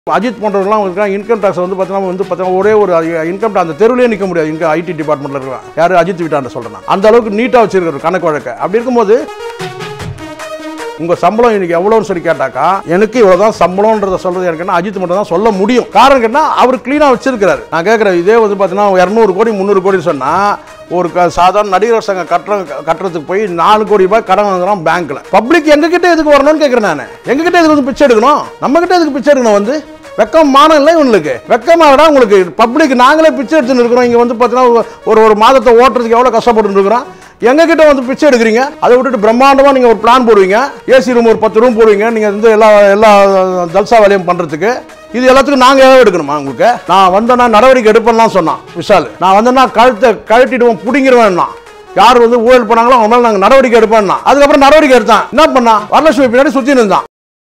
அஜித் போன்றவங்கலாம் இருக்காங்க. Income tax வந்து பார்த்தீங்கன்னா ஒரே ஒரு இன்கம் அந்த தெருவிலே நிற்க முடியாது. இங்கே ஐடி டிபார்ட்மெண்ட்டில் இருக்கிறான் யார் அஜித் வீட்டாண்ட சொல்கிறேன். அந்த அளவுக்கு நீட்டாக வச்சிருக்காரு கணக்கு வழக்க. அப்படி இருக்கும்போது உங்கள் சம்பளம் இன்னைக்கு எவ்வளோன்னு சொல்லி கேட்டாக்கா எனக்கு இவ்வளோதான் சம்பளம்ன்றத சொல்கிறது எனக்கு அஜித் மட்டும் தான் சொல்ல முடியும். காரணம் கேட்டால் அவர் க்ளீனாக வச்சிருக்கிறாரு. நான் கேட்குறேன், இதே வந்து பார்த்தீங்கன்னா 200 கோடி 300 கோடி சொன்னால் ஒரு சாதாரண நடிகர் சங்கம் கட்டுறதுக்கு போய் 4 கோடி ரூபாய் கடன் வாங்குறோம் பேங்க்ல. பப்ளிக் எங்ககிட்ட எதுக்கு வரணும்னு கேட்குறேன் நான். எங்ககிட்ட எதுக்கு வந்து பிச்சை எடுக்கணும்? நம்ம கிட்ட எதுக்கு பிச்சை எடுக்கணும்? வந்து வெக்கம் மானம் இல்லை இவங்களுக்கு. வெக்கமாகடா உங்களுக்கு. பப்ளிக் நாங்களே பிச்சை எடுத்துன்னு இருக்கிறோம். இங்கே வந்து பார்த்தீங்கன்னா ஒரு மாதத்தை ஓட்டுறதுக்கு எவ்வளோ கஷ்டப்பட்டு இருக்கிறோம். எங்ககிட்ட வந்து பிச்சை எடுக்கிறீங்க. அதை விட்டுட்டு பிரம்மாண்டமாக நீங்கள் ஒரு பிளான் போடுவீங்க. ஏசி ரூம் ஒரு 10 ரூம் போடுவீங்க. நீங்கள் வந்து எல்லா ஜல்சா வேலையும் பண்ணுறதுக்கு. இது எல்லாத்துக்கும் நாங்கள் ஏதாவது எடுக்கணுமா உங்களுக்கு? நான் வந்தேன்னா நடவடிக்கை எடுப்பேன்லாம் சொன்னான் விஷால். நான் வந்தேன்னா கழட்டிடுவோம் பிடிங்கிடுவேன்னா. யார் வந்து ஊழல் பண்ணாங்களோ அவங்க மேலே நாங்கள் நடவடிக்கை எடுப்பேன்னா. அதுக்கப்புறம் நடவடிக்கை எடுத்தான். என்ன பண்ணா? வரலட்சுமி பின்னாடி சுற்றி இருந்தான்.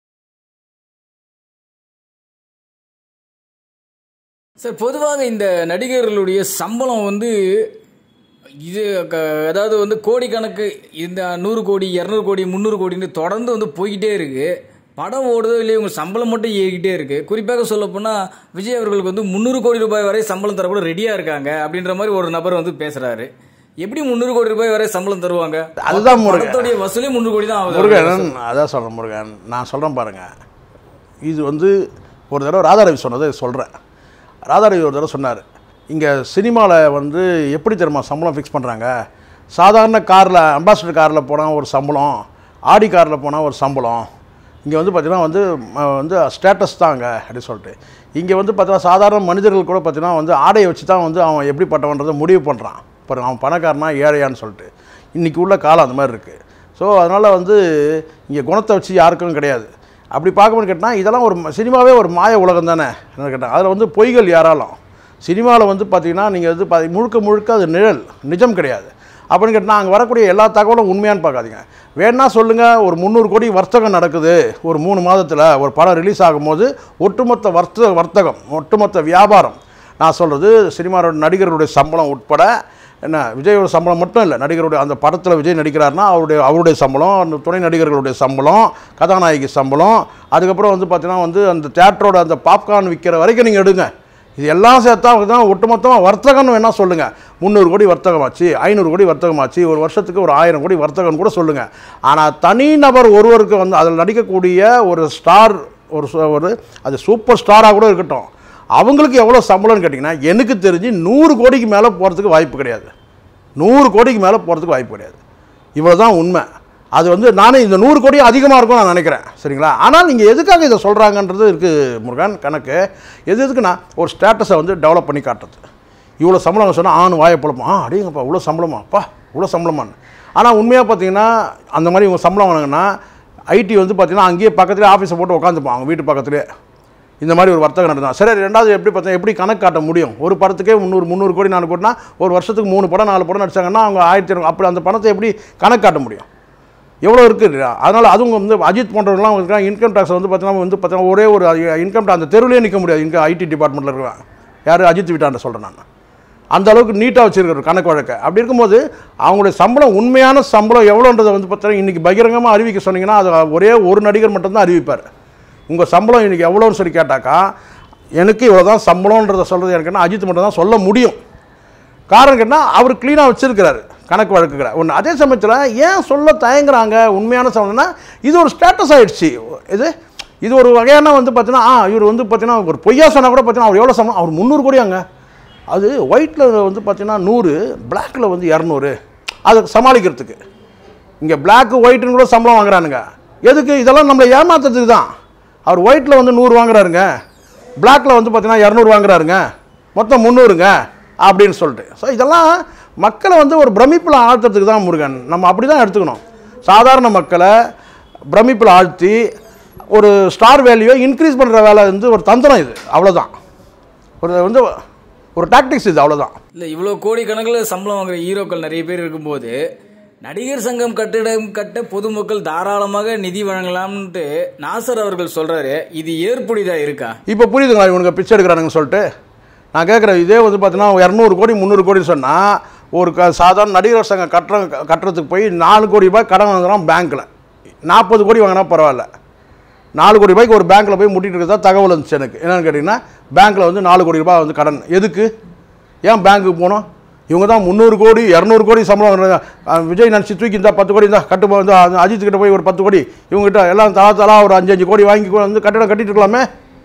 சார், பொதுவாக இந்த நடிகர்களுடைய சம்பளம் வந்து இது அதாவது வந்து கோடிக்கணக்கு, இந்த 100 கோடி 200 கோடி 300 கோடின்னு தொடர்ந்து வந்து போய்கிட்டே இருக்கு. படம் ஓடுதோ இல்லையோ உங்கள் சம்பளம் மட்டும் ஏறிக்கிட்டே இருக்கு. குறிப்பாக சொல்ல போனால் விஜய் அவர்களுக்கு வந்து 300 கோடி ரூபாய் வரை சம்பளம் தர கூட ரெடியாக இருக்காங்க அப்படின்ற மாதிரி ஒரு நபர் வந்து பேசுறாரு. எப்படி 300 கோடி ரூபாய் வரை சம்பளம் தருவாங்க? அதுதான் படத்தோடைய வசூலே 300 கோடி தான் ஆகுது. முருகன் அதான் சொல்கிறேன். முருகன் நான் சொல்கிறேன் பாருங்க. இது வந்து ஒரு தடவை ராதாரவி சொன்னதை சொல்கிறேன். ராதாரவி ஒரு தடவை சொன்னார், இங்கே சினிமாவில் வந்து எப்படி தெரியுமா சம்பளம் ஃபிக்ஸ் பண்ணுறாங்க? சாதாரண காரில் அம்பாசிடர் காரில் போனால் ஒரு சம்பளம், ஆடி காரில் போனால் ஒரு சம்பளம். இங்கே வந்து பார்த்திங்கன்னா வந்து ஸ்டேட்டஸ் தாங்க அப்படின்னு சொல்லிட்டு. இங்கே வந்து பார்த்தீங்கன்னா சாதாரண மனிதர்கள் கூட பார்த்திங்கன்னா வந்து ஆடையை வச்சு தான் வந்து அவன் எப்படிப்பட்டவன்றதை முடிவு பண்ணுறான். இப்போ அவன் பணக்காரனா ஏழையான்னு சொல்லிட்டு இன்றைக்கி உள்ள காலம் அந்த மாதிரி இருக்குது. ஸோ அதனால் வந்து இங்கே குணத்தை வச்சு யாருக்கும் கிடையாது. அப்படி பார்க்கணும்னு கேட்டால் இதெல்லாம் ஒரு சினிமாவே ஒரு மாய உலகம் தானே என்ன கேட்டால். அதில் வந்து பொய்கள் யாராலும் சினிமாவில் வந்து பார்த்திங்கன்னா நீங்கள் வந்து முழுக்க அது நிழல், நிஜம் கிடையாது. அப்படின்னு கேட்டால் அங்கே வரக்கூடிய எல்லா தகவலும் உண்மையானு பார்க்காதீங்க. வேணா சொல்லுங்கள், ஒரு 300 கோடி வர்த்தகம் நடக்குது ஒரு 3 மாதத்தில் ஒரு படம் ரிலீஸ் ஆகும்போது. ஒட்டுமொத்த வர்த்தகம், ஒட்டுமொத்த வியாபாரம். நான் சொல்கிறது சினிமாவோட நடிகர்களுடைய சம்பளம் உட்பட என்ன, விஜயோட சம்பளம் மட்டும் இல்லை, நடிகருடைய அந்த படத்தில் விஜய் நடிக்கிறாருன்னா அவருடைய சம்பளம், அந்த துணை நடிகர்களுடைய சம்பளம், கதாநாயகி சம்பளம், அதுக்கப்புறம் வந்து பார்த்தீங்கன்னா வந்து அந்த தியேட்டரோட அந்த பாப்கார்ன் விற்கிற வரைக்கும் நீங்கள் எடுங்க. இது எல்லாம் சேர்த்தா தான் ஒட்டுமொத்தமாக வர்த்தகம்னு வேணால் சொல்லுங்கள். 300 கோடி வர்த்தகமாச்சு, 500 கோடி வர்த்தகமாச்சு, ஒரு வருஷத்துக்கு ஒரு 1000 கோடி வர்த்தகம் கூட சொல்லுங்கள். ஆனால் தனிநபர் ஒருவருக்கு வந்து அதில் நடிக்கக்கூடிய ஒரு ஸ்டார், ஒரு அது சூப்பர் ஸ்டாராக கூட இருக்கட்டும், அவங்களுக்கு எவ்வளோ சம்பளம்னு கேட்டிங்கன்னா எனக்கு தெரிஞ்சு 100 கோடிக்கு மேலே போகிறதுக்கு வாய்ப்பு கிடையாது. 100 கோடிக்கு மேலே போகிறதுக்கு வாய்ப்பு கிடையாது. இவ்வளோ தான் உண்மை. அது வந்து நானே இந்த 100 கோடி அதிகமாக இருக்கும் நான் நினைக்கிறேன். சரிங்களா? ஆனால் நீங்கள் எதுக்காக இதை சொல்கிறாங்கன்றது இருக்குது முருகன் கணக்கு. எதுக்குன்னா ஒரு ஸ்டேட்டஸை வந்து டெவலப் பண்ணி காட்டுறது. இவ்வளோ சம்பளம் சொன்னால் ஆணு வாயை பொழப்போம், அப்படிங்கப்பா இவ்வளோ சம்பளமாப்பா இவ்வளோ சம்பளமானு. ஆனால் உண்மையாக பார்த்தீங்கன்னா அந்த மாதிரி இவங்க சம்பளம் வாங்கினாங்கன்னா ஐடி வந்து பார்த்தீங்கன்னா அங்கேயே பக்கத்துலேயே ஆஃபீஸை போட்டு உட்காந்துப்பான் அவங்க வீட்டு பக்கத்துலேயே. இந்த மாதிரி ஒரு வர்த்தகம் நடந்தான். சரி, ரெண்டாவது எப்படி கணக்கு காட்ட முடியும்? ஒரு படத்துக்கே 300 கோடி 400 கோடினா ஒரு வருஷத்துக்கு 3 படம் 4 படம் நடிச்சாங்கன்னா அவங்க 1200 அப்படி அந்த பணத்தை எப்படி கணக்கு காட்ட முடியும்? எவ்வளோ இருக்குது. அதனால் அதுவும் வந்து அஜித் போன்றவங்கலாம் இருக்காங்க. இன்கம் டாக்ஸ் வந்து பார்த்தீங்கன்னா ஒரே ஒரு இன்கம் டாக்ஸ் அந்த தெருவிலே நிற்க முடியாது. இங்கே ஐடி டிபார்ட்மெண்ட்டில் இருக்கிறான் யார் அஜித் வீட்டாண்ட சொல்கிறேன் நான். அந்த அளவுக்கு நீட்டாக வச்சுருக்காரு கணக்கு வழக்க. அப்படி இருக்கும்போது அவங்களுடைய சம்பளம், உண்மையான சம்பளம் எவ்வளோன்றதை வந்து பார்த்தீங்கன்னா இன்றைக்கி பகிரங்கமாக அறிவிக்க சொன்னீங்கன்னா அது ஒரே ஒரு நடிகர் மட்டும்தான் அறிவிப்பார். உங்கள் சம்பளம் இன்றைக்கி எவ்வளோன்னு சொல்லி கேட்டாக்கா எனக்கு இவ்வளோ தான் சம்பளம்ன்றதை சொல்கிறது எனக்கு அஜித் மட்டும் தான் சொல்ல முடியும். காரணம் கேட்டால் அவர் க்ளீனாக வச்சுருக்கிறாரு கணக்கு வழக்குகளை ஒன்று. அதே சமயத்தில் ஏன் சொல்ல தயங்குறாங்க? உண்மையான சம்பளம்னா இது ஒரு ஸ்டேட்டஸ் ஆகிடுச்சு. இது ஒரு வகையான வந்து பார்த்தீங்கன்னா இவர் வந்து பார்த்தீங்கன்னா ஒரு பொய்யா சொன்னால் கூட பார்த்தீங்கன்னா அவர் எவ்வளோ சம்பளம், அவர் 300 கோடியாங்க. அது ஒயிட்டில் வந்து பார்த்தீங்கன்னா 100, பிளாக்கில் வந்து 200. அதை சமாளிக்கிறதுக்கு இங்கே பிளாக்கு ஒயிட்டுன்னு கூட சம்பளம் வாங்குறானுங்க. எதுக்கு? இதெல்லாம் நம்மளை ஏமாத்துறதுக்கு தான். அவர் ஒயிட்டில் வந்து 100 வாங்குறாருங்க, பிளாக்கில் வந்து பார்த்தீங்கன்னா 200 வாங்குறாருங்க, மொத்தம் 300ங்க அப்படின்னு சொல்லிட்டு. ஸோ இதெல்லாம் மக்களை வந்து ஒரு பிரமிப்பில் ஆழ்த்துறதுக்கு தான் முருகன். நம்ம அப்படி தான் எடுத்துக்கணும். சாதாரண மக்களை பிரமிப்பில் ஆழ்த்தி ஒரு ஸ்டார் வேல்யூவை இன்க்ரீஸ் பண்ணுற வேலை வந்து ஒரு தந்திரம். இது அவ்வளோதான். ஒரு டாக்டிக்ஸ் இது, அவ்வளோதான். இல்லை, இவ்வளோ கோடி கணக்கில் சம்பளம் வாங்குற ஹீரோக்கள் நிறைய பேர் இருக்கும்போது நடிகர் சங்கம் கட்டிடம் கட்ட பொதுமக்கள் தாராளமாக நிதி வழங்கலாம்னு நாசர் அவர்கள் சொல்கிறாரு. இது ஏற்புடையதாக இருக்கா? இப்போ புரியுதுங்களா இவனுக்கு பிச்சை எடுக்கிறானுங்கன்னு சொல்லிட்டு? நான் கேட்குறேன், இதே வந்து பார்த்தீங்கன்னா 200 கோடி 300 கோடி சொன்னால் ஒரு சாதாரண நடிகர் சங்கம் கட்டுறதுக்கு போய் 4 கோடி ரூபாய் கடன் வாங்குறோம் பேங்க்கில். 40 கோடி வாங்கினா பரவாயில்ல. 4 கோடி ரூபாய்க்கு ஒரு பேங்க்கில் போய் முட்டிட்டு இருக்கதா தகவல் வந்துச்சு எனக்கு. என்னென்னு கேட்டிங்கன்னா பேங்க்கில் வந்து 4 கோடி ரூபாய் வந்து கடன். எதுக்கு? ஏன் பேங்க்குக்கு போனோம்? இவங்க தான் 300 கோடி 200 கோடி சம்பளம் விஜய் நினச்சி தூக்கி இருந்தால் 10 கோடி இருந்தால் கட்டு வந்து அஜித் கிட்ட போய் ஒரு 10 கோடி இவங்ககிட்ட எல்லாம் தலா ஒரு 5 கோடி வாங்கி வந்து கட்டடம் கட்டிட்டு இருக்கலாமே.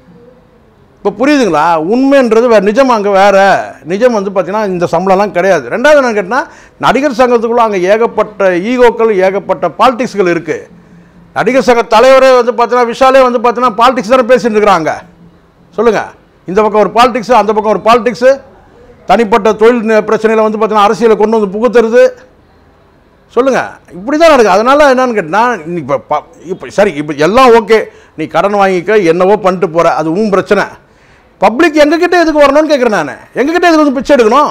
இப்போ புரியுதுங்களா? உண்மைன்றது வேறு, நிஜம் அங்கே வேறு. நிஜம் வந்து பார்த்தீங்கன்னா இந்த சம்பளம்லாம் கிடையாது. ரெண்டாவது என்னன்னு கேட்டால் நடிகர் சங்கத்துக்குள்ளே அங்கே ஏகப்பட்ட ஈகோக்கள் ஏகப்பட்ட பாலிடிக்ஸ்கள் இருக்குது. நடிகர் சங்க தலைவரே வந்து பார்த்தீங்கன்னா விஷாலே வந்து பார்த்தீங்கன்னா பாலிடிக்ஸ் தானே பேசிட்டு இருக்கிறாங்க. சொல்லுங்கள், இந்த பக்கம் ஒரு பாலிடிக்ஸு அந்த பக்கம் ஒரு பாலிடிக்ஸு, தனிப்பட்ட தொழில் பிரச்சனையில் வந்து பார்த்தீங்கன்னா அரசியலை கொண்டு வந்து புகுத்துறது. சொல்லுங்கள், இப்படி தான் நடக்குது. அதனால் என்னன்னு கேட்டால் இப்போ சரி, இப்போ எல்லாம் ஓகே, நீ கடன் வாங்கிக்க என்னவோ பண்ணிட்டு போகிற, அது உன் பிரச்சனை. பப்ளிக் எங்ககிட்ட எதுக்கு வரணும்னு கேட்குறேன் நான். எங்ககிட்ட எதுக்கு வந்து பிச்சை எடுக்கணும்?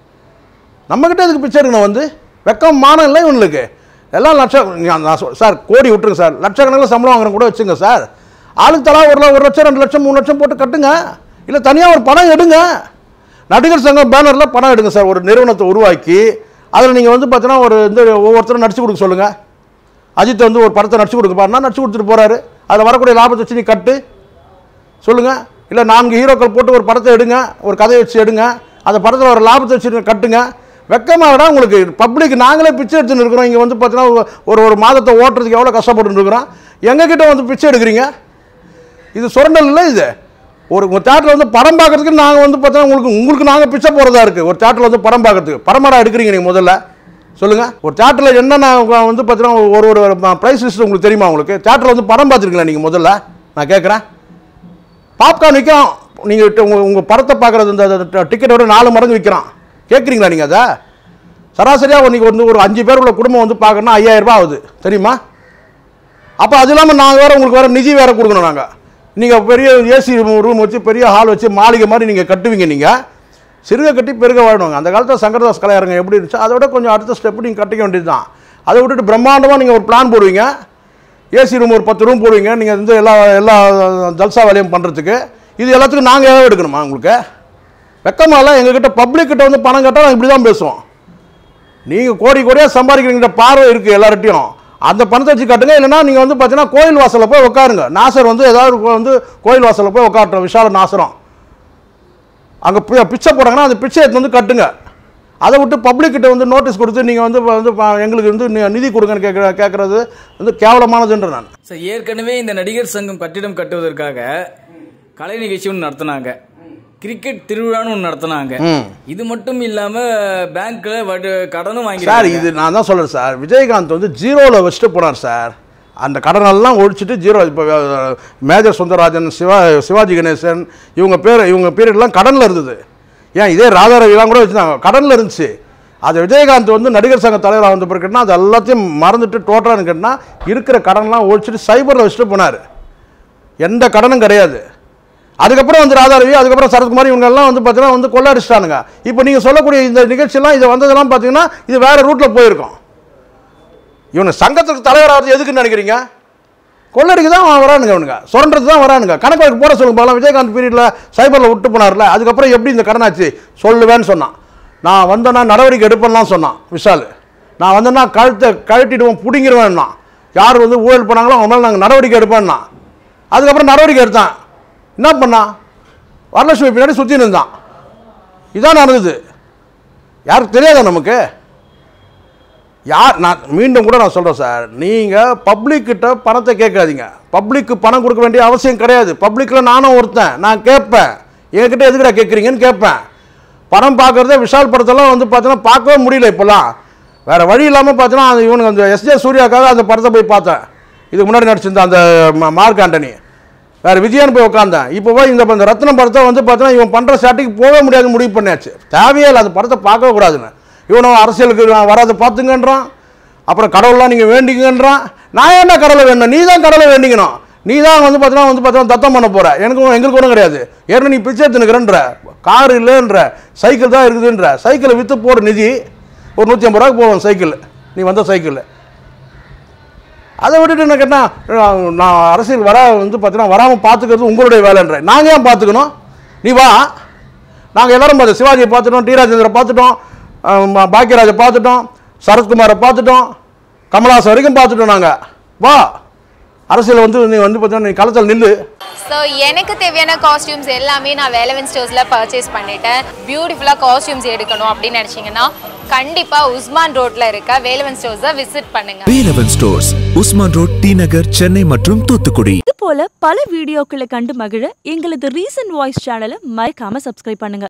நம்மக்கிட்ட எதுக்கு பிச்சை எடுக்கணும்? வந்து வெக்கம் மானம் இல்லை இவங்களுக்கு. எல்லாம் லட்சம் சார், கோடி விட்டுருங்க சார், லட்சக்கணக்கில் சம்பளம் வாங்குறவங்க கூட வச்சுங்க சார். ஆளுக்கு தலா 1 லட்சம் 2 லட்சம் 3 லட்சம் போட்டு கட்டுங்க. இல்லை தனியாக ஒரு பணம் எடுங்க. நடிகர் சங்கம் பேனரில் பணம் எடுங்க சார். ஒரு நிறுவனத்தை உருவாக்கி அதில் நீங்கள் வந்து பார்த்தீங்கன்னா ஒரு இந்த ஒவ்வொருத்தரும் நடிச்சு கொடுக்க சொல்லுங்கள். அஜித் வந்து ஒரு படத்தை நடிச்சு கொடுக்க பாருன்னா நடிச்சு கொடுத்துட்டு போகிறாரு. அதில் வரக்கூடிய லாபத்தை வச்சு நீ கட்டு சொல்லுங்கள். இல்லை 4 ஹீரோக்கள் போட்டு ஒரு படத்தை எடுங்க, ஒரு கதையை வச்சு எடுங்க, அந்த படத்தில் ஒரு லாபத்தை வச்சு கட்டுங்க. வெக்கமாகடா உங்களுக்கு. பப்ளிக் நாங்களே பிச்சை எடுத்துன்னு இருக்கிறோம். இங்கே வந்து பார்த்தீங்கன்னா ஒரு மாதத்தை ஓட்டுறதுக்கு எவ்வளோ கஷ்டப்பட்டு இருக்கிறோம். எங்ககிட்ட வந்து பிச்சை எடுக்கிறீங்க. இது சுரண்டல் இல்லை. இது ஒரு தேட்டரில் வந்து படம் பார்க்கறதுக்கு நாங்கள் வந்து பார்த்தீங்கன்னா உங்களுக்கு நாங்கள் பிச்சை போகிறதா இருக்குது. ஒரு தேட்டரில் வந்து படம் பார்க்கறதுக்கு படமாடா எடுக்கிறீங்க நீங்கள் முதல்ல சொல்லுங்கள். ஒரு தேட்டரில் என்னென்ன வந்து பார்த்தீங்கன்னா ஒரு ப்ரைஸ் லிஸ்ட் உங்களுக்கு தெரியுமா? உங்களுக்கு தேட்டரில் வந்து படம் பார்த்துருக்கீங்களா நீங்கள்? முதல்ல நான் கேட்குறேன். பாப்கார்ன் விற்கிறோம், நீங்கள் உங்கள் படத்தை பார்க்குறது இந்த டிக்கெட்டோட 4 மடங்கு விற்கிறான். கேட்குறீங்களா நீங்கள்? அதை சராசரியாக நீங்கள் வந்து ஒரு 5 பேர் உள்ள குடும்பம் வந்து பார்க்கணுன்னா 5000 ரூபாய் ஆகுது தெரியுமா? அப்போ அது இல்லாமல் நாங்கள் வேறு உங்களுக்கு வேறு நிதி வேறு கொடுக்கணும். நாங்கள் நீங்கள் பெரிய ஏசி ரூம் வச்சு பெரிய ஹால் வச்சு மாளிகை மாதிரி நீங்கள் கட்டுவீங்க. நீங்கள் சிறுக கட்டி பெருக வாழுவாங்க. அந்த காலத்தில் சங்கரதாஸ் கலையரங்க எப்படி இருந்துச்சு அதை விட கொஞ்சம் அடுத்த ஸ்டெப்பு நீங்கள் கட்டிக்க வேண்டியது தான். அதை விட்டுட்டு பிரம்மாண்டமாக நீங்கள் ஒரு பிளான் போடுவீங்க. ஏசி ரூம் ஒரு 10 ரூம் போடுவீங்க. நீங்கள் வந்து எல்லா ஜல்சா வேலையும் பண்ணுறதுக்கு. இது எல்லாத்துக்கும் நாங்கள் ஏதாவது எடுக்கணுமா? உங்களுக்கு வெக்கமாலாம். எங்ககிட்ட பப்ளிக்கிட்ட வந்து பணம் கேட்டால் இப்படி தான் பேசுவோம். நீங்கள் கோடி கோடியாக சம்பாதிக்கிறீங்கிற பார்வை இருக்குது எல்லார்ட்டையும். அந்த பணத்தை வச்சு கட்டுங்க. இல்லைன்னா நீங்கள் வந்து பார்த்தீங்கன்னா கோயில் வாசலில் போய் உட்காருங்க. நாசர் வந்து ஏதாவது வந்து கோயில் வாசலில் போய் உட்காரட்டும். விஷால நாசரம் அங்கே பிச்சை போடுறாங்கன்னா அந்த பிச்சை எடுத்து வந்து கட்டுங்க. அதை விட்டு பப்ளிக்கிட்ட வந்து நோட்டீஸ் கொடுத்து நீங்கள் வந்து எங்களுக்கு வந்து நிதி கொடுங்கன்னு கேட்குறது வந்து கேவலமானதுன்ற நான். சார், ஏற்கனவே இந்த நடிகர் சங்கம் கட்டிடம் கட்டுவதற்காக கலை நிகழ்ச்சி ஒன்று நடத்தினாங்க, கிரிக்கெட் திருவிழான்னு ஒன்று நடத்தினாங்க. இது மட்டும் இல்லாமல் பேங்க்கில் கடனும் வாங்கி சார். இது நான் தான் சொல்கிறேன் சார். விஜயகாந்த் வந்து 0ல் வச்சுட்டு போனார் சார். அந்த கடனெல்லாம் ஒழிச்சிட்டு 0. இப்போ மேஜர் சுந்தரராஜன், சிவாஜி கணேசன் இவங்க பீரியட்லாம் கடனில் இருந்தது. ஏன் இதே ராதாரவிலாம் கூட வச்சுருந்தாங்க, கடனில் இருந்துச்சு. அது விஜயகாந்த் வந்து நடிகர் சங்க தலைவராக வந்த பிறகுன்னா அது எல்லாத்தையும் மறந்துட்டு டோட்டலாக கேட்டால் இருக்கிற கடனெலாம் ஒழிச்சிட்டு சைபரில் வச்சுட்டு போனார். எந்த கடனும் கிடையாது. அதுக்கப்புறம் வந்து ராதாரவி, அதுக்கப்புறம் சரத்குமார் இவங்கெல்லாம் வந்து பார்த்தீங்கன்னா வந்து கொள்ளாடிச்சிட்டானுங்க. இப்போ நீங்கள் சொல்லக்கூடிய இந்த நிகழ்ச்சியெல்லாம் இது வந்ததெல்லாம் பார்த்தீங்கன்னா இது வேறு ரூட்டில் போயிருக்கோம். இவனு சங்கத்துக்கு தலைவராகிறது எதுக்குன்னு நினைக்கிறீங்க? கொள்ளடிக்கு தான் வரானுங்க. இவனுங்க சுரண்டது தான் வரானுங்க. கணக்கு வழக்கு போட சொல்லுங்க பார்க்கலாம். விஜயகாந்த் பீரியடில் சைபரில் விட்டு போனார்ல, அதுக்கப்புறம் எப்படி இந்த கடனாச்சு சொல்லுவேன்னு சொன்னான். நான் வந்தேன்னா நடவடிக்கை எடுப்பேன்லாம் சொன்னான் விஷால். நான் வந்தேன்னா கழட்டிடுவோம் பிடிங்கிடுவேன்னா. யார் வந்து ஊழல் பண்ணாங்களோ அவங்க மேலே நாங்கள் நடவடிக்கை எடுப்பேன்னா. அதுக்கப்புறம் நடவடிக்கை எடுத்தான். என்ன பண்ணான்? வரலட்சுமி பின்னாடி சுற்றின்னு இருந்தான். இதான் நடந்தது. யாருக்கு தெரியாதா நமக்கு? நான் மீண்டும் கூட நான் சொல்கிறேன் சார், நீங்கள் பப்ளிக்கிட்ட பணத்தை கேட்காதீங்க. பப்ளிக்கு பணம் கொடுக்க வேண்டிய அவசியம் கிடையாது. பப்ளிக்கில் நானும் ஒருத்தன், நான் கேட்பேன். என்கிட்ட எதுக்குடா கேட்குறீங்கன்னு கேட்பேன். படம் பார்க்குறதே விஷால் படத்தெல்லாம் வந்து பார்த்தீங்கன்னா பார்க்கவே முடியல. இப்போல்லாம் வேறு வழி இல்லாமல் பார்த்தீங்கன்னா இவனுக்கு அந்த எஸ்ஜே சூர்யாக்காக அந்த படத்தை போய் பார்த்தேன். இதுக்கு முன்னாடி நடிச்சிருந்தேன் அந்த மார்க் ஆண்டனி. வேறு விஜயான்னு போய் உட்காந்தேன். இப்போ போய் இந்த ரத்னம் படத்தை வந்து பார்த்தீங்கன்னா இவன் பண்ணுற ஸ்டாட்டிக்கு போகவே முடியாது முடிவு பண்ணியாச்சு. தேவையே இல்லை, அந்த படத்தை பார்க்கவே கூடாதுன்னு. இவனும் அரசியலுக்கு வராது பார்த்துங்கன்றான். அப்புறம் கடவுள்லாம் நீங்கள் வேண்டிங்கன்றான். நான் ஏன்னா கடவுளை வேணும்? நீ தான் கடவுளை வேண்டிக்கணும். நீ தான் வந்து பார்த்தீங்கன்னா தத்தம் பண்ண போகிற. எங்களுக்கு ஒன்றும் கிடையாது. ஏன்னா நீ பிச்சை எடுத்துனுக்கிறன்ற, கார் இல்லைன்ற, சைக்கிள் தான் இருக்குதுன்ற. சைக்கிளை விற்று போகிற நிதி ஒரு 150 ரூபாய்க்கு போவோம் சைக்கிள். நீ வந்த சைக்கிள் அதை விட்டுட்டு என்ன கேட்டால் நான் அரசியல் வந்து பார்த்தீங்கன்னா வராமல் பார்த்துக்கிறது உங்களுடைய வேலைன்ற. நாங்கள் ஏன் பார்த்துக்கணும்? நீ வா. நாங்கள் எல்லோரும் பார்த்து சிவாஜியை பார்த்துட்டோம், டி ராஜேந்திரை பார்த்துட்டோம், பாக்கியராஜை பார்த்துட்டோம், சரத்குமாரை பார்த்துட்டோம், கமல்ஹாசன் வரைக்கும் பார்த்துட்டோம். நாங்கள் வா, அரசியல் வந்து நீ வந்து பார்த்தீங்கன்னா நீ களத்தில் நில்லு. ஸோ எனக்கு தேவையான காஸ்டியூம்ஸ் எல்லாமே நான் வேலவன் ஸ்டோர்ஸில் பர்ச்சேஸ் பண்ணிட்டேன். பியூட்டிஃபுல்லாக காஸ்டியூம்ஸ் எடுக்கணும் அப்படின்னு நினச்சிங்கன்னா கண்டிப்பாக உஸ்மான் ரோட்டில் இருக்க வேலவன் ஸ்டோர்ஸை விசிட் பண்ணுங்க. Velavan stores, Usman road, T Nagar, Chennai மற்றும் தூத்துக்குடி. இது போல பல வீடியோக்களை கண்டு மகிழ எங்களது ரீசன்ட் வாய்ஸ் சேனலை மறக்காம சப்ஸ்கிரைப் பண்ணுங்க.